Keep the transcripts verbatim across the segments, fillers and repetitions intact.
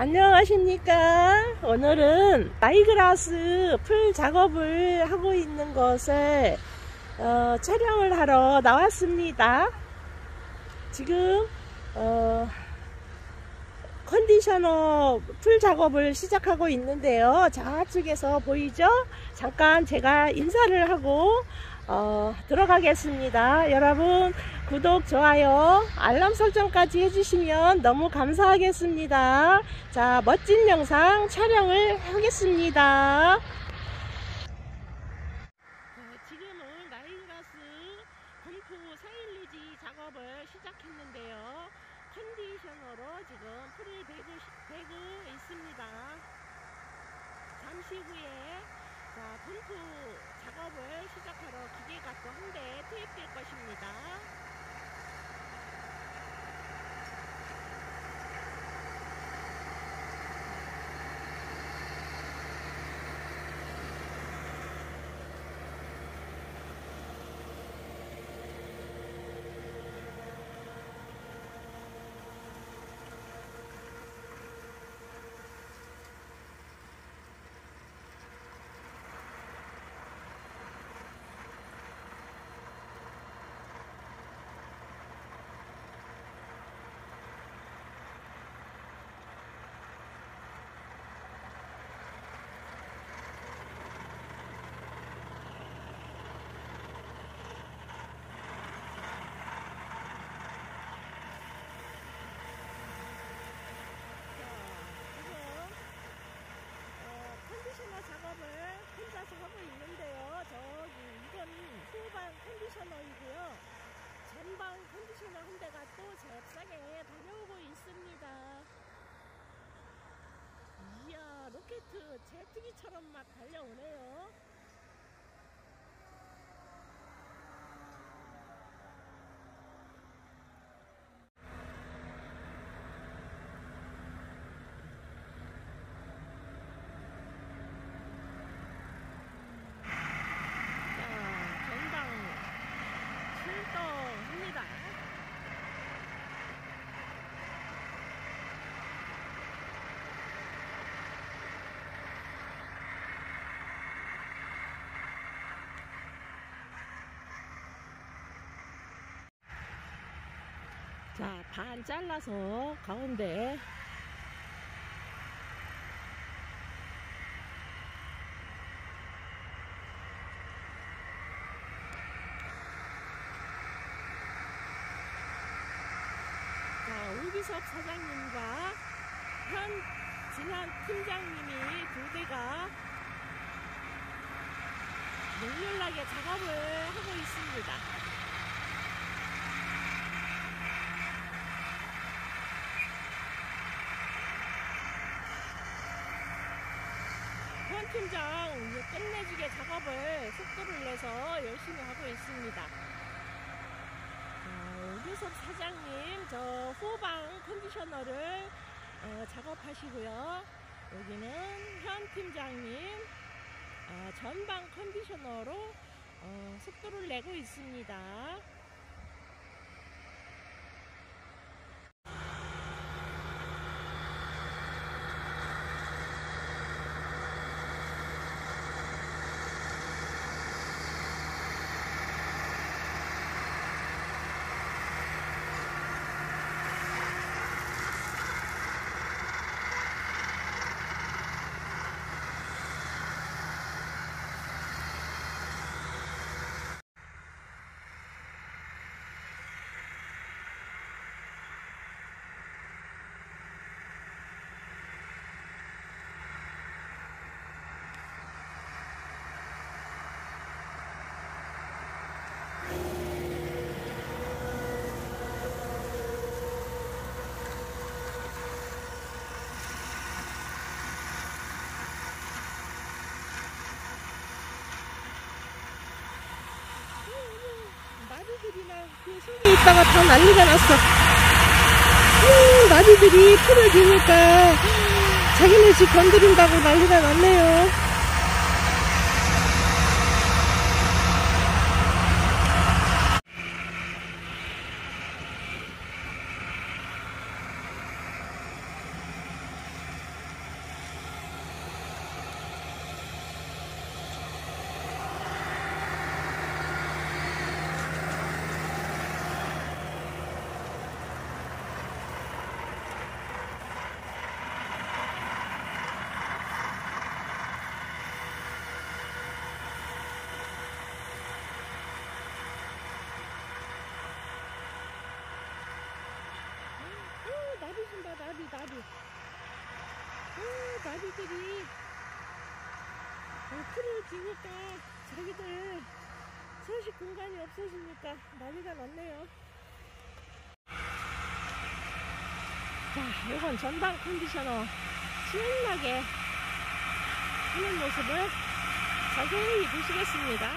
안녕하십니까. 오늘은 나이그라스 풀 작업을 하고 있는 것을 어, 촬영을 하러 나왔습니다. 지금 어, 컨디셔너 풀 작업을 시작하고 있는데요. 좌측에서 보이죠? 잠깐 제가 인사를 하고 어, 들어가겠습니다. 여러분 구독, 좋아요, 알람 설정까지 해주시면 너무 감사하겠습니다. 자, 멋진 영상 촬영을 하겠습니다. 자, 지금은 나이그라스 건포 사일리지 작업을 시작했는데요. 컨디셔너로 지금 풀을 베고, 베고 있습니다. 잠시 후에 자, 건포 작업을 시작하러 기계가 또 한 대 투입될 것입니다. 작업을 혼자서 하고 있는데요. 저기 이건 후방 컨디셔너이고요. 전방 컨디셔너 한 대가 또 잽싸게 달려오고 있습니다. 이야, 로켓 제트기처럼 막 달려오네요. 자, 반 잘라서 가운데 자, 우기섭 사장님과 현진한 팀장님이 두 대가 맹렬하게 작업을 하고 있습니다. 현 팀장 끝내주게 작업을 속도를 내서 열심히 하고 있습니다. 자, 오규섭 사장님 저 후방 컨디셔너를 어, 작업하시고요. 여기는 현 팀장님 어, 전방 컨디셔너로 어, 속도를 내고 있습니다. 나비들이랑 그 속에 있다가 다 난리가 났어. 음, 나비들이 풀을 주니까 자기네 집 건드린다고 난리가 났네요. 봐, 나비, 나비. 어, 나비들이 어, 풀을 지니까 자기들 서식 공간이 없어지니까 난리가 났네요. 자, 이건 전방 컨디셔너 신나게 하는 모습을 자세히 보시겠습니다.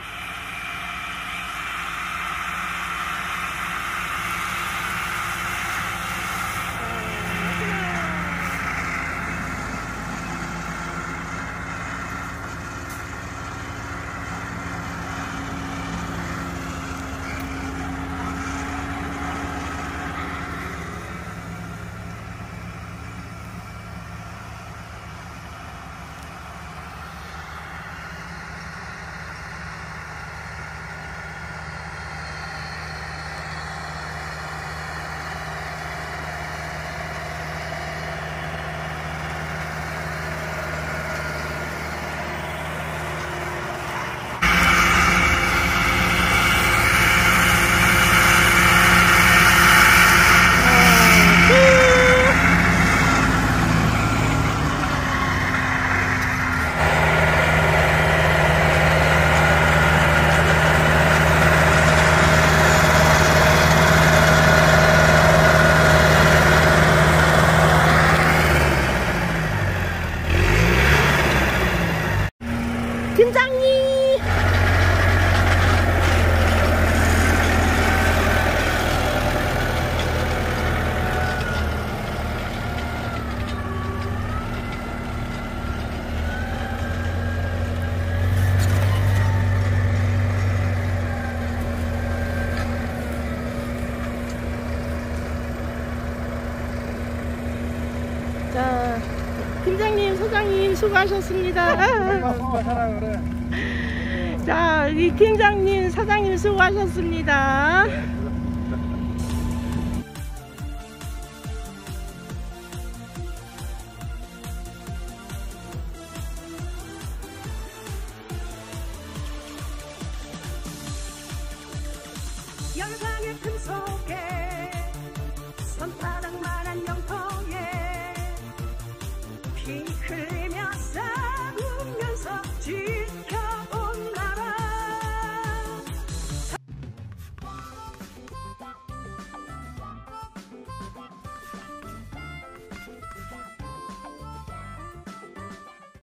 팀장님! 자, 팀장님, 소장님 수고하셨습니다. 자, 이 팀장님, 사장님 수고하셨습니다. 열강의 틈 속에 손바닥만한 영통에 피 흘려